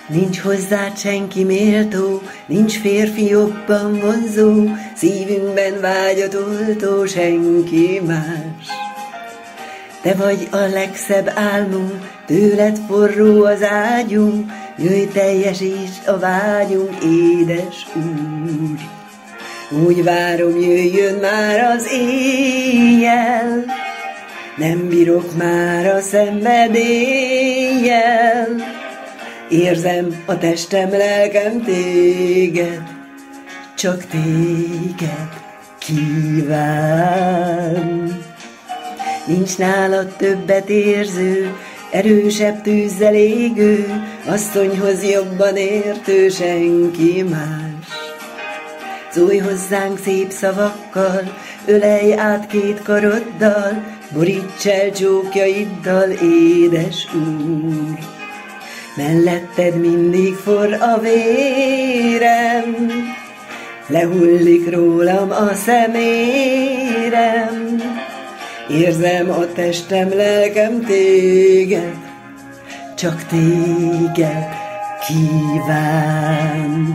Nincs hozzád senki méltó, nincs férfi jobban vonzó, szívünkben vágyat oltó senki más. Te vagy a legszebb álmunk, tőled forró az ágyunk, jöjj teljesítsd a vágyunk, édes Úr. Úgy várom, jöjjön már az éjjel, nem bírok már a szenvedéllyel. Érzem a testem, lelkem téged, csak téged kíván. Nincs nálad többet érző, erősebb tűzzel égő, asszonyhoz jobban értő senki más. Szólj hozzánk szép szavakkal, ölelj át két karoddal, boríts el csókjaiddal, édes Úr. Melletted mindig forr a vérem, lehullik rólam a szemérem. Érzem a testem, lelkem téged, csak téged kíván.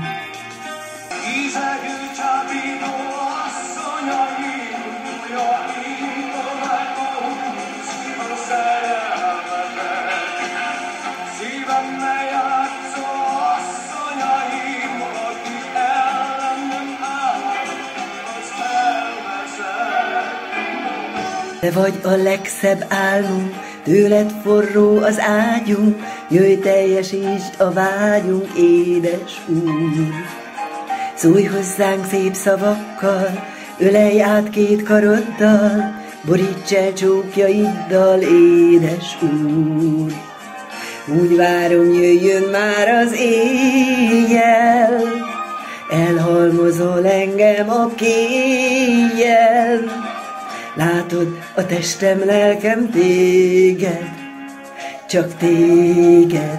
Te vagy a legszebb álmunk, tőled forró az ágyunk, jöjj teljesítsd a vágyunk, édes Úr. Szólj hozzánk szép szavakkal, ölelj át két karoddal, boríts el csókjaiddal, édes Úr. Úgy várom, jöjjön már az éjjel, elhalmozol engem a kéjjel. Látod a testem, lelkem téged, csak téged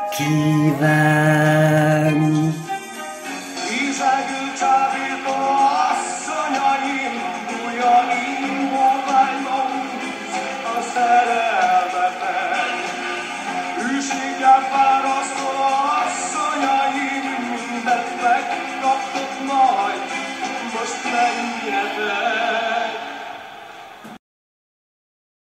kíván. Ízegő csábító asszonyaim, ujjaim, magányom, a szerelmetek. Hűséggel fárasztó asszonyaim, mindent megkaptok majd, most menjetek.